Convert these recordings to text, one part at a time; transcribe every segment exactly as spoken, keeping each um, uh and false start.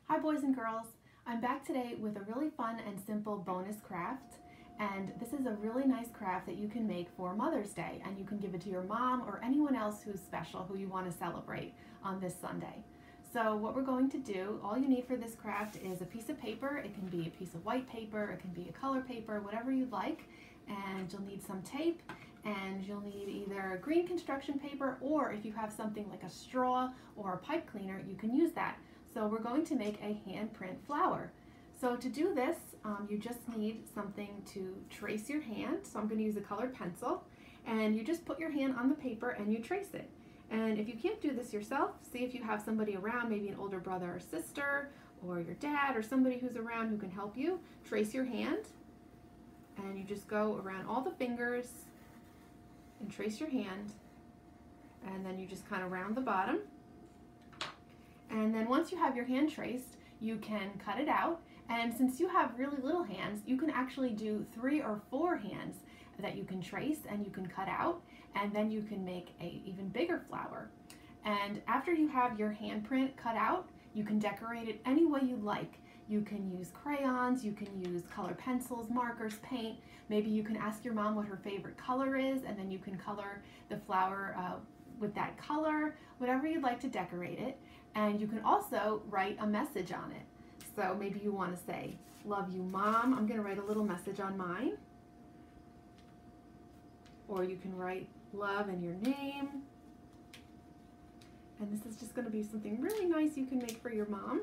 Hi boys and girls, I'm back today with a really fun and simple bonus craft, and this is a really nice craft that you can make for Mother's Day, and you can give it to your mom or anyone else who's special who you want to celebrate on this Sunday. So what we're going to do, all you need for this craft is a piece of paper. It can be a piece of white paper, it can be a color paper, whatever you'd like, and you'll need some tape, and you'll need either green construction paper, or if you have something like a straw or a pipe cleaner, you can use that. So we're going to make a handprint flower. So to do this, um, you just need something to trace your hand. So I'm going to use a colored pencil, and you just put your hand on the paper and you trace it. And if you can't do this yourself, see if you have somebody around, maybe an older brother or sister, or your dad, or somebody who's around who can help you. Trace your hand, and you just go around all the fingers and trace your hand, and then you just kind of round the bottom. And then once you have your hand traced, you can cut it out. And since you have really little hands, you can actually do three or four hands that you can trace and you can cut out, and then you can make a even bigger flower. And after you have your handprint cut out, you can decorate it any way you like. You can use crayons, you can use colored pencils, markers, paint. Maybe you can ask your mom what her favorite color is, and then you can color the flower uh, with that color, whatever you'd like to decorate it. And you can also write a message on it. So maybe you want to say, "Love you, Mom." I'm going to write a little message on mine. Or you can write love and your name. And this is just going to be something really nice you can make for your mom.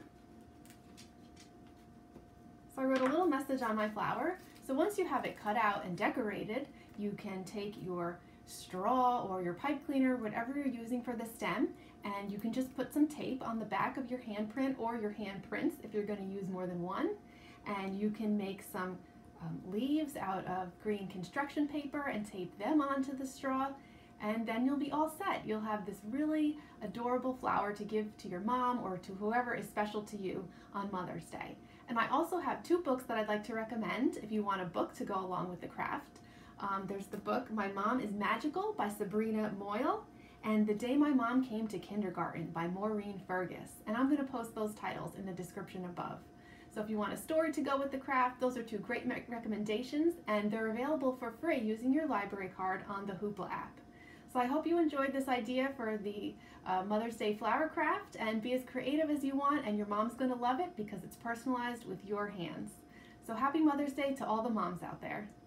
So I wrote a little message on my flower. So once you have it cut out and decorated, you can take your straw or your pipe cleaner, whatever you're using for the stem, and you can just put some tape on the back of your handprint or your handprints if you're going to use more than one. And you can make some um, leaves out of green construction paper and tape them onto the straw, and then you'll be all set. You'll have this really adorable flower to give to your mom or to whoever is special to you on Mother's Day. And I also have two books that I'd like to recommend if you want a book to go along with the craft. Um, there's the book My Mom is Magical by Sabrina Moyle, and The Day My Mom Came to Kindergarten by Maureen Fergus. And I'm going to post those titles in the description above. So if you want a story to go with the craft, those are two great recommendations, and they're available for free using your library card on the Hoopla app. So I hope you enjoyed this idea for the uh, Mother's Day flower craft, and be as creative as you want, and your mom's going to love it because it's personalized with your hands. So happy Mother's Day to all the moms out there.